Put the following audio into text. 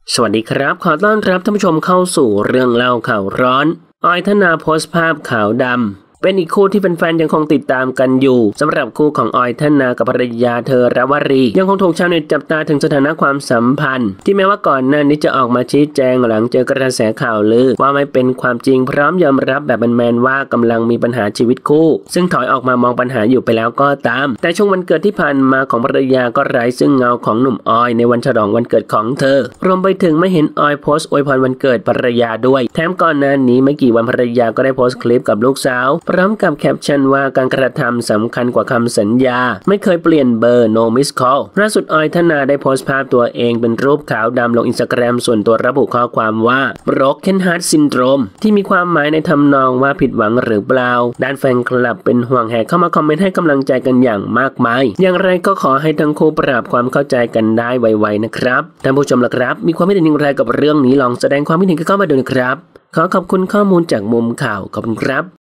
สวัสดีครับขอต้อนรับท่านผู้ชมเข้าสู่เรื่องเล่าข่าวร้อนออยธนาโพสต์ภาพขาวดำเป็นอีกคู่ที่แฟนๆยังคงติดตามกันอยู่สำหรับคู่ของออยธนากับภรรยาเธอรวรียังคงถูกชาวเน็ตจับตาถึงสถานะความสัมพันธ์ที่แม้ว่าก่อนหน้านี้จะออกมาชี้แจงหลังเจอกระแสข่าวลือว่าไม่เป็นความจริงพร้อมยอมรับแบบแมนๆว่ากำลังมีปัญหาชีวิตคู่ซึ่งถอยออกมามองปัญหาอยู่ไปแล้วก็ตามแต่ช่วงวันเกิดที่ผ่านมาของภรรยาก็ไร้ซึ่งเงาของหนุ่มออยในวันฉลองวันเกิดของเธอรวมไปถึงไม่เห็นออยโพสต์อวยพรวันเกิดภรรยาด้วยแถมก่อนหน้านี้ไม่กี่วันภรรยาก็ได้โพสต์คลิปกับลูกสาวพร้อมกับแคปชั่นว่าการกระทำสำคัญกว่าคำสัญญาไม่เคยเปลี่ยนเบอร์ no miss call ล่าสุดออยธนาได้โพสต์ภาพตัวเองเป็นรูปขาวดำลงอินสตาแกรมส่วนตัวระบุข้อความว่า broken heart syndrome ที่มีความหมายในทำนองว่าผิดหวังหรือเปล่าด้านแฟนคลับเป็นห่วงแห่เข้ามาคอมเมนต์ให้กำลังใจกันอย่างมากมายอย่างไรก็ขอให้ทั้งคู่ปรับความเข้าใจกันได้ไวๆนะครับท่านผู้ชมล่ะครับมีความคิดเห็นอย่างไรกับเรื่องนี้ลองแสดงความคิดเห็นกันเข้ามาดูนะครับขอขอบคุณข้อมูลจากมุมข่าวขอบคุณครับ